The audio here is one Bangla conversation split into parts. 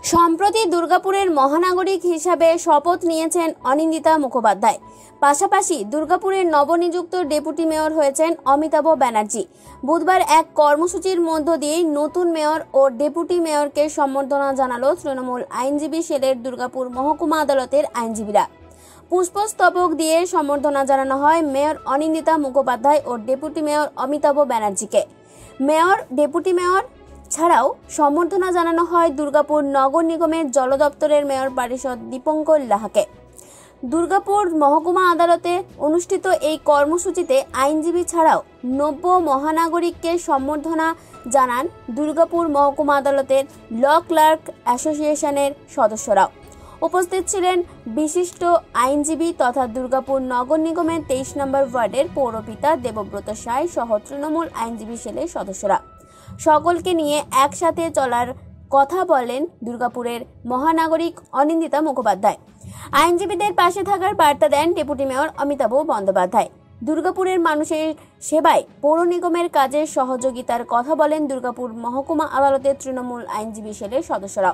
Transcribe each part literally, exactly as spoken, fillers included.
সম্প্রতি দুর্গাপুরের মহানাগরিক হিসাবে শপথ নিয়েছেন অনিন্দিতা মুখোপাধ্যায়। পাশাপাশি দুর্গাপুরের নবনিযুক্ত ডেপুটি মেয়র হয়েছেন অমিতাভ ব্যানার্জি। বুধবার এক কর্মসূচির মধ্য দিয়ে নতুন মেয়র ও ডেপুটি মেয়রকে সম্বর্ধনা জানালো তৃণমূল আইনজীবী সেলের দুর্গাপুর মহকুমা আদালতের আইনজীবীরা। পুষ্পস্তবক দিয়ে সম্বর্ধনা জানানো হয় মেয়র অনিন্দিতা মুখোপাধ্যায় ও ডেপুটি মেয়র অমিতাভ ব্যানার্জিকে। মেয়র, ডেপুটি মেয়র ছাড়াও সম্বর্ধনা জানানো হয় দুর্গাপুর নগর নিগমের জল দপ্তরের মেয়র পরিষদ দীপঙ্কর লাহাকে। দুর্গাপুর মহকুমা আদালতে অনুষ্ঠিত এই কর্মসূচিতে আইনজীবী ছাড়াও নব্য মহানাগরিককে সম্বর্ধনা জানান দুর্গাপুর মহকুমা আদালতের ল ক্লার্ক অ্যাসোসিয়েশনের সদস্যরাও। উপস্থিত ছিলেন বিশিষ্ট আইনজীবী তথা দুর্গাপুর নগর নিগমের তেইশ নম্বর ওয়ার্ডের পৌরপিতা দেবব্রত সাঁই সহ তৃণমূল আইনজীবী সেলের সদস্যরা। সকলকে নিয়ে একসাথে চলার কথা বলেন দুর্গাপুরের মহানাগরিক অনিন্দিতা মুখোপাধ্যায়। আইনজীবীদের পাশে থাকার বার্তা দেন ডেপুটি মেয়র অমিতাভ বন্দ্যোপাধ্যায়। দুর্গাপুরের মানুষের সেবায় পৌর নিগমের কাজের সহযোগিতার কথা বলেন দুর্গাপুর মহকুমা আদালতের তৃণমূল আইনজীবী সেলের সদস্যরাও।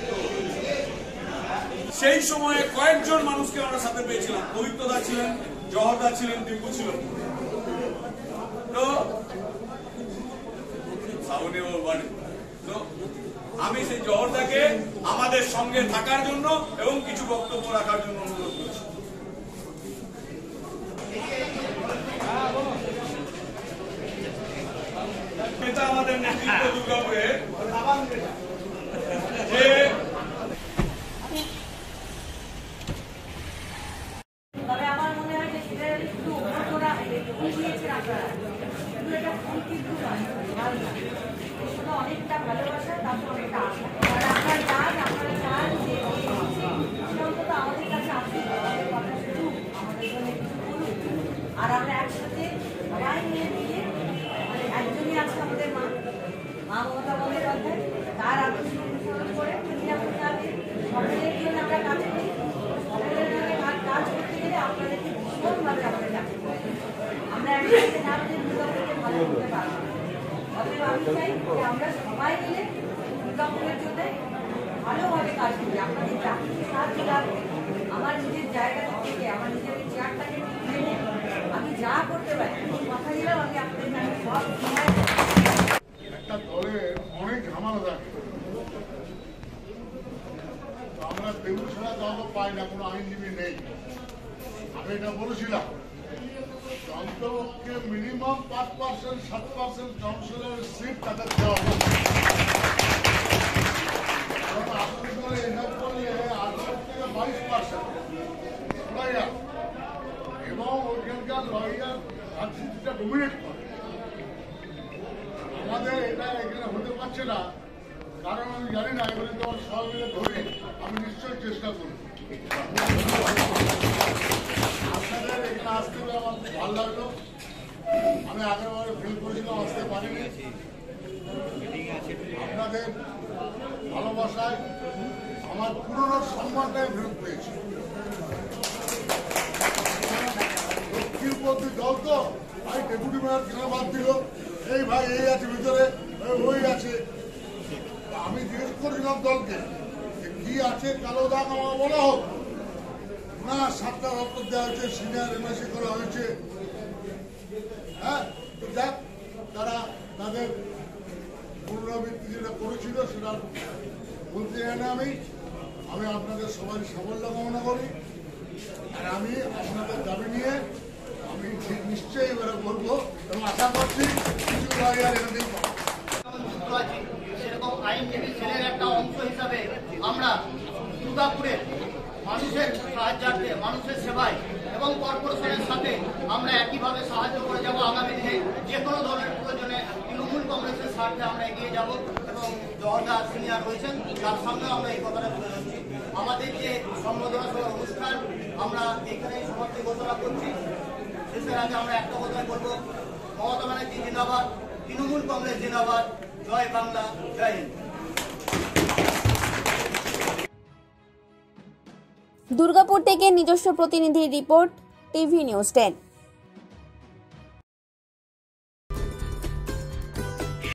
সেই সময়ে কয়েকজন মানুষকে আমরা সাথে পেয়েছিলাম। পবিত্রদা ছিলেন, জহরদা ছিলেন, দীপু ছিল। তো আমি সেই জহরদাকে আমাদের সঙ্গে থাকার জন্য এবং কিছু বক্তব্য রাখার জন্য অনুরোধ করছি। এটা আমাদের নেতৃত্ব দুর্গাপুরে যে অনেকটা ভালোবাসা, তারপর অনেকটা আশা। আর আপনার কাজ, আপনারা চান যে অন্তত আমাদের কাছে আসুন, আমাদের কথা শুনুন, আমাদের জন্য কিছু বলুন। আর আমরা একসাথে সবাই নিয়ে মিলে, মানে একজনই আছে আমাদের মা মা মমতা বন্দ্যোপাধ্যায়, তার আদর্শ অনুসরণ করে যদি আমরা তাদের সকলের জন্য আমরা কাজ করি। সকলের জন্য কাজ করতে গেলে আপনাদেরকে ভীষণভাবে আমাদের কাছে আমরা একসাথে না পেলে দুর্গাপুরকে ভালো করতে পারবো। অতএব আমি চাই যে আমরা সবাই মিলে দুর্গাপুরের জন্য ভালোভাবে কাজ করি। আপনাদের যা কিছু সাহায্য লাগবে, আমার নিজের জায়গা থেকে, আমার নিজের চেয়ারটাকে মেনে আমি যা করতে পারি, কথা দিলাম আমি আপনাদের কাছে সব সময়। একটা দলের অনেক ঝামেলা থাকে, আমরা বেগুছড়া দলও পাই না, কোনো আইনজীবী নেই। আমি এটা বলেছিলাম অন্তপক্ষে মিনিমাম পাঁচ পার্সেন্ট সাত পার্সেন্ট কাউন্সিলরের সিট তাদের দেওয়া হবে। কারণ আপনি করে এসব করলে আঠারো থেকে বাইশ পার্সেন্ট লয়ার এবং ওইখানকার লয়ার রাজনীতিটা ডমিনেট করে। আমাদের এটা এখানে হতে পারছে না, কারণ আমি জানি না। এবারে তোমার সবাই মিলে ধরে আমি নিশ্চয়ই চেষ্টা করব। আপনাদের এখানে আসতে আমার খুব ভালো লাগলো। আমি আগেরবারে ফিল করেছিলাম, আসতে পারিনি। আপনাদের ভালোবাসায় আমার পুরনো সম্মানটাই ফেরত পেয়েছি। দক্ষিণপন্থী দল তো ভাই ডেপুটি মেয়র কেন বাদ দিল, এই ভাই এই আছে ভিতরে, ওই আছে। আমি জিজ্ঞেস করেছিলাম দলকে কি আছে, কালো দাগ আমার বলা হোক না। সাতটা দপ্তর দেওয়া হয়েছে, সিনিয়র এমএসি করা হয়েছে। হ্যাঁ, তো যাক, তারা তাদের পুনরাবৃত্তি যেটা করেছিল সেটা বলতে চাই না। আমি আমি আপনাদের সবাই সাফল্য কামনা করি। আর আমি আপনাদের দাবি নিয়ে আমি ঠিক নিশ্চয়ই এবারে বলবো এবং আশা করছি কিছু ভাই আর এখানে সেরকম আইনজীবী ছেলের একটা অংশ হিসাবে আমরা দুর্গাপুরের মানুষের সাহায্যার্থে, মানুষের সেবায় এবং কর্পোরেশনের সাথে আমরা একইভাবে সাহায্য করে যাব। আগামী দিনে যে কোনো ধরনের প্রয়োজনে তৃণমূল কংগ্রেসের স্বার্থে আমরা এগিয়ে যাব এবং জহরদা সিনিয়র রয়েছেন, তার সঙ্গেও আমরা এই কথাটা তুলে ধরছি। আমাদের যে সম্বোধনা সভার অনুষ্ঠান আমরা এখানেই সমাপ্তি ঘোষণা করছি। শেষের আগে আমরা একটা কথাই বলবো, মমতা ব্যানার্জি জিন্দাবাদ, তৃণমূল কংগ্রেস জিন্দাবাদ, জয় বাংলা, জয় হিন্দ। দুর্গাপুর থেকে নিজস্ব প্রতিনিধি রিপোর্ট, টিভি নিউজ টেন।